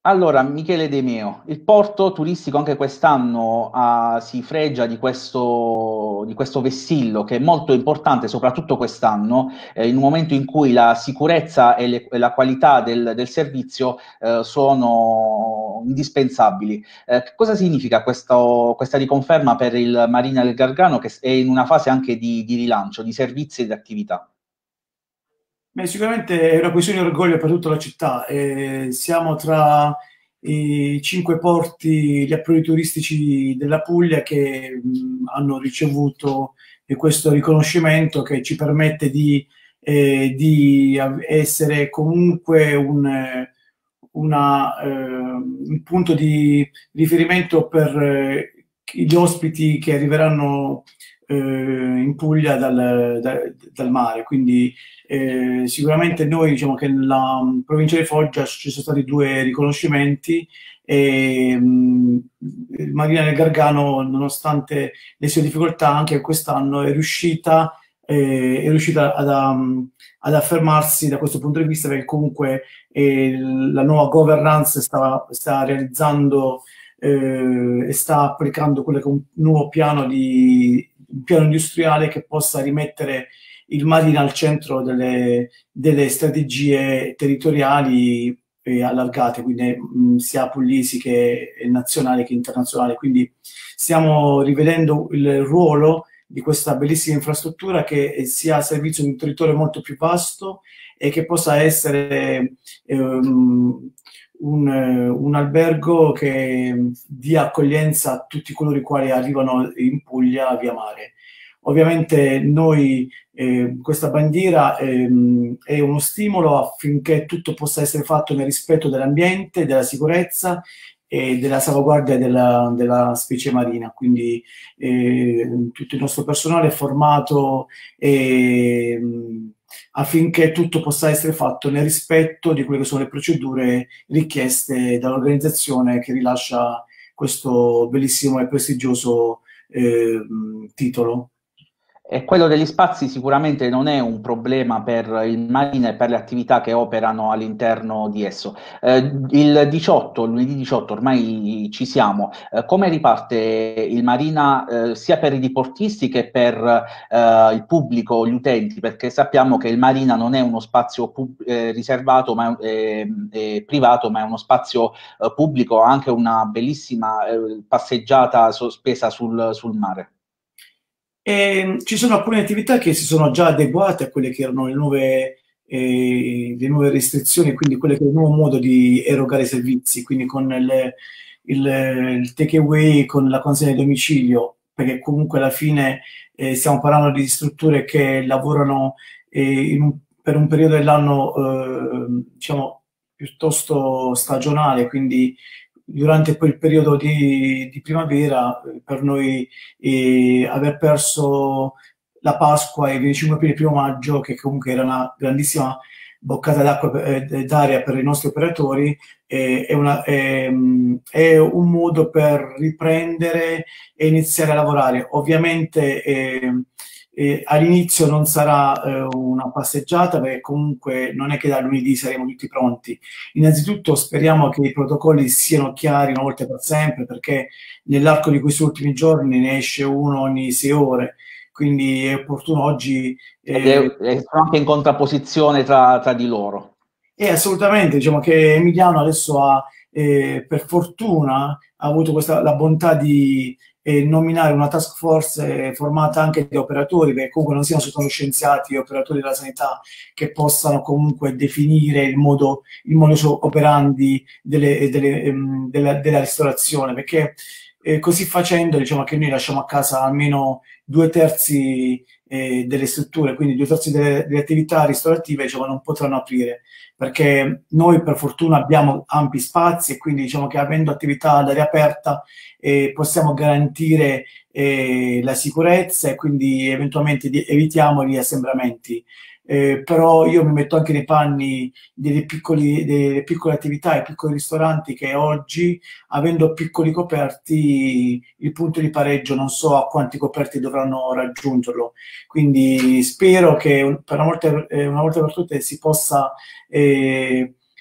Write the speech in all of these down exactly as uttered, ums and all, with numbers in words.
Allora, Michele De Meo, il porto turistico anche quest'anno ah, si fregia di questo, di questo vessillo che è molto importante, soprattutto quest'anno, eh, in un momento in cui la sicurezza e, le- e la qualità del, del servizio eh, sono indispensabili. Eh, che cosa significa questo- questa riconferma per il Marina del Gargano che è in una fase anche di, di rilancio, di servizi e di attività? Beh, sicuramente è una questione di orgoglio per tutta la città. Eh, siamo tra i cinque porti, gli approdi turistici della Puglia che mh, hanno ricevuto eh, questo riconoscimento che ci permette di, eh, di av- essere comunque un, eh, una, eh, un punto di riferimento per eh, gli ospiti che arriveranno eh, in Puglia dal, da- dal mare. Quindi eh, sicuramente noi diciamo che nella mh, provincia di Foggia ci sono stati due riconoscimenti e mh, il Marina del Gargano, nonostante le sue difficoltà, anche quest'anno è riuscita, eh, è riuscita ad, um, ad affermarsi da questo punto di vista perché comunque eh, la nuova governance sta, sta realizzando eh, e sta applicando quello che è un nuovo piano, di, un piano industriale che possa rimettere il Marina al centro delle, delle strategie territoriali eh, allargate, quindi mh, sia pugliesi che nazionali che internazionali. Quindi stiamo rivedendo il ruolo di questa bellissima infrastruttura che sia a servizio di un territorio molto più vasto e che possa essere ehm, un, eh, un albergo che dia accoglienza a tutti coloro i quali arrivano in Puglia via mare. Ovviamente noi eh, questa bandiera ehm, è uno stimolo affinché tutto possa essere fatto nel rispetto dell'ambiente, della sicurezza e della salvaguardia della, della specie marina. Quindi eh, tutto il nostro personale è formato ehm, affinché tutto possa essere fatto nel rispetto di quelle che sono le procedure richieste dall'organizzazione che rilascia questo bellissimo e prestigioso ehm, titolo. E quello degli spazi sicuramente non è un problema per il Marina e per le attività che operano all'interno di esso. Eh, il diciotto, lunedì diciotto, ormai ci siamo. Eh, come riparte il Marina eh, sia per i diportisti che per eh, il pubblico, gli utenti? Perché sappiamo che il Marina non è uno spazio pub- eh, riservato, ma è, è- è privato, ma è uno spazio eh, pubblico, anche una bellissima eh, passeggiata sospesa sul sul mare. E ci sono alcune attività che si sono già adeguate a quelle che erano le nuove, eh, le nuove restrizioni, quindi quelle che è il nuovo modo di erogare servizi, quindi con il, il, il takeaway, con la consegna a domicilio, perché comunque alla fine eh, stiamo parlando di strutture che lavorano eh, in un- per un periodo dell'anno, eh, diciamo, piuttosto stagionale, quindi durante quel periodo di, di primavera, eh, per noi e aver perso la Pasqua e il venticinque aprile e primo maggio, che comunque era una grandissima boccata d'acqua per- eh, d'aria per i nostri operatori, eh, è, una- è, mh, è un modo per riprendere e iniziare a lavorare. Ovviamente eh, eh, all'inizio non sarà eh, una passeggiata, perché comunque non è che da lunedì saremo tutti pronti. Innanzitutto speriamo che i protocolli siano chiari una volta per sempre, perché nell'arco di questi ultimi giorni ne esce uno ogni sei ore, quindi è opportuno oggi. Ed eh, è, è anche in contrapposizione tra, tra di loro. e assolutamente, diciamo che Emiliano adesso ha, eh, per fortuna, ha avuto questa, la bontà di eh, nominare una task force eh, formata anche di operatori, perché comunque non siano soltanto scienziati e operatori della sanità che possano comunque definire il modo, il modus operandi delle- delle, ehm, della, della ristorazione, perché eh, così facendo diciamo che noi lasciamo a casa almeno due terzi eh, delle strutture, quindi due terzi delle, delle attività ristorative diciamo, non potranno aprire perché noi per fortuna abbiamo ampi spazi e quindi diciamo che avendo attività all'aria aperta eh, possiamo garantire eh, la sicurezza e quindi eventualmente di- evitiamo gli assembramenti. Eh, però io mi metto anche nei panni delle, piccoli- delle piccole attività e piccoli ristoranti che oggi, avendo piccoli coperti, il punto di pareggio non so a quanti coperti dovranno raggiungerlo. Quindi spero che un- per una volta, eh, una volta per tutte si possa eh,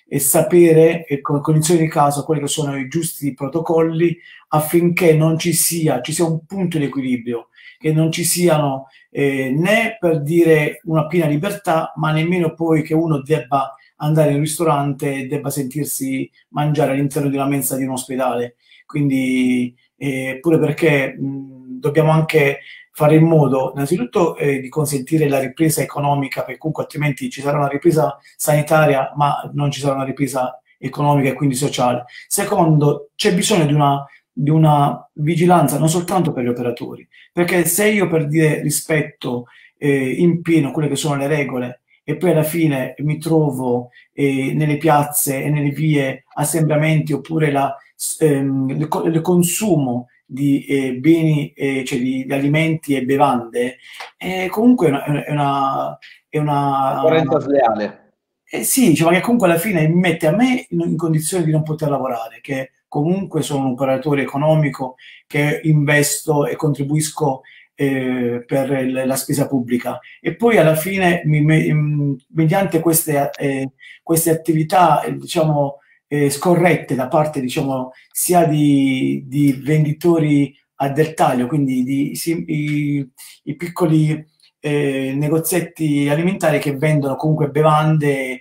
e sapere e con cognizione di causa quelli che sono i giusti protocolli affinché non ci sia, ci sia un punto di equilibrio, che non ci siano eh, né per dire una piena libertà, ma nemmeno poi che uno debba andare in un ristorante e debba sentirsi mangiare all'interno di una mensa di un ospedale. Quindi, eh, pure perché mh, dobbiamo anche fare in modo, innanzitutto, eh, di consentire la ripresa economica, perché comunque altrimenti ci sarà una ripresa sanitaria, ma non ci sarà una ripresa economica e quindi sociale. Secondo, c'è bisogno di una, di una vigilanza non soltanto per gli operatori, perché se io per dire rispetto eh, in pieno quelle che sono le regole e poi alla fine mi trovo eh, nelle piazze e nelle vie assembramenti oppure la, ehm, il, il consumo di eh, beni, eh, cioè di, di alimenti e bevande, eh, comunque è una, è una, è una Concorrenza sleale. eh sì, diciamo che comunque alla fine mi mette a me in, in condizione di non poter lavorare, che comunque sono un operatore economico, che investo e contribuisco eh, per il- la spesa pubblica. E poi alla fine, mi- me- mh, mediante queste, eh, queste attività, eh, diciamo, eh, scorrette da parte, diciamo, sia di, di venditori a dettaglio, quindi di, sì, i, i piccoli eh, negozietti alimentari che vendono comunque bevande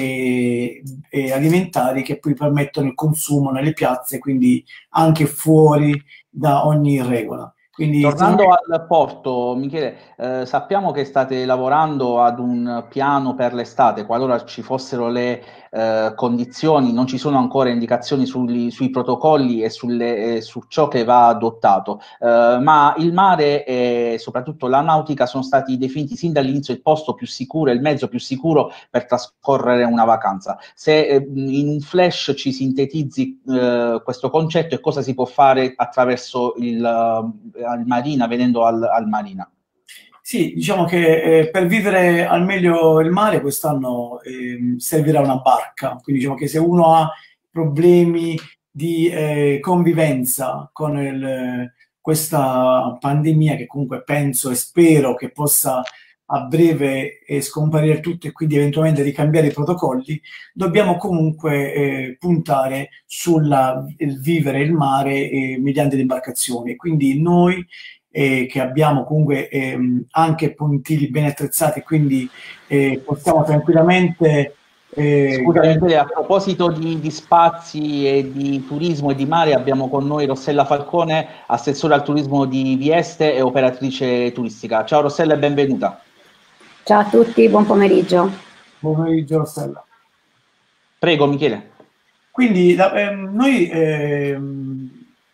e, e alimentari che poi permettono il consumo nelle piazze, quindi anche fuori da ogni regola. Quindi, secondo Tornando me, al porto, Michele, eh, sappiamo che state lavorando ad un piano per l'estate, qualora ci fossero le eh, condizioni, non ci sono ancora indicazioni sugli- sui protocolli e sulle- eh, su ciò che va adottato, eh, ma il mare e soprattutto la nautica sono stati definiti sin dall'inizio il posto più sicuro, il mezzo più sicuro per trascorrere una vacanza. Se eh, in un flash ci sintetizzi eh, questo concetto e cosa si può fare attraverso il, eh, il Marina, venendo al, al Marina. sì, diciamo che eh, per vivere al meglio il mare quest'anno ehm, servirà una barca, quindi diciamo che se uno ha problemi di eh, convivenza con il- questa pandemia, che comunque penso e spero che possa a breve eh, scomparire tutto e quindi eventualmente ricambiare i protocolli, dobbiamo comunque eh, puntare sul vivere il mare eh, mediante le imbarcazioni. Quindi noi eh, che abbiamo comunque ehm, anche pontili ben attrezzati, quindi eh, possiamo tranquillamente eh, Scusami, Michele, a garantire. proposito di, di spazi e di turismo e di mare, abbiamo con noi Rossella Falcone, assessore al turismo di Vieste e operatrice turistica. Ciao Rossella e benvenuta. Ciao a tutti, buon pomeriggio. Buon pomeriggio, Rossella. Prego, Michele. Quindi da- ehm, noi ehm,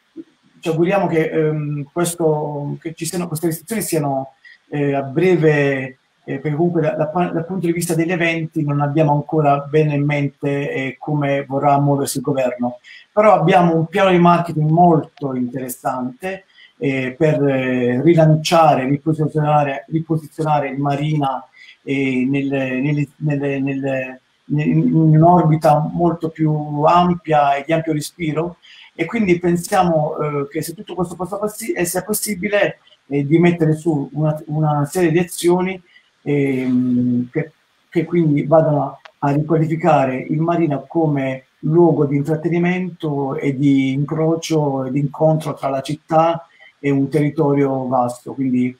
ci auguriamo che, ehm, questo, che ci siano, queste restrizioni siano eh, a breve, eh, perché comunque da- da- dal punto di vista degli eventi non abbiamo ancora bene in mente eh, come vorrà muoversi il governo, però abbiamo un piano di marketing molto interessante eh, per eh, rilanciare, riposizionare, riposizionare il Marina eh, nelle- nelle- nelle- nelle- in un'orbita molto più ampia e di ampio respiro, e quindi pensiamo eh, che se tutto questo possa possi- sia possibile, eh, di mettere su una, una serie di azioni ehm, che, che quindi vadano a, a riqualificare il Marina come luogo di intrattenimento e di incrocio e di incontro tra la città e un territorio vasto. Quindi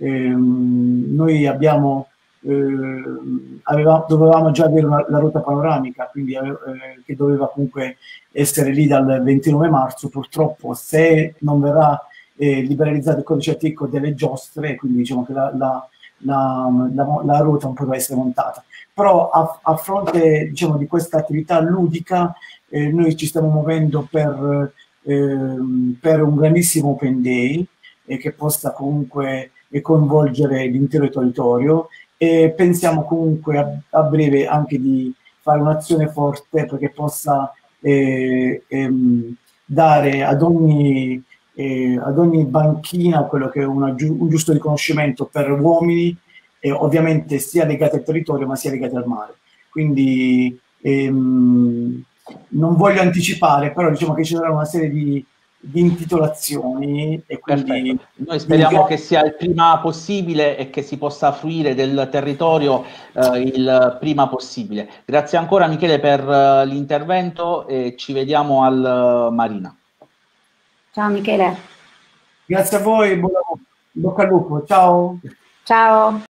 ehm, noi abbiamo eh, aveva, dovevamo già avere una, la rotta panoramica, quindi eh, che doveva comunque essere lì dal ventinove marzo. Purtroppo, se non verrà eh, liberalizzato il codice etico delle giostre, quindi diciamo che la, la, la, la, la ruota non potrà essere montata. Però a, a fronte, diciamo, di questa attività ludica, eh, noi ci stiamo muovendo per, ehm, per un grandissimo open day eh, che possa comunque eh, coinvolgere l'intero territorio, e pensiamo comunque a, a breve anche di fare un'azione forte perché possa eh, ehm, dare ad ogni, eh, ad ogni banchina quello che è una, un giusto riconoscimento per uomini, eh, ovviamente sia legati al territorio ma sia legati al mare. Quindi ehm, non voglio anticipare, però diciamo che ci sarà una serie di, di intitolazioni e quindi perfetto. Noi speriamo che sia il prima possibile e che si possa fruire del territorio eh, il prima possibile. Grazie ancora Michele per uh, l'intervento e ci vediamo al uh, Marina. Ciao Michele. Grazie a voi, buona, bocca al lupo, ciao. Ciao.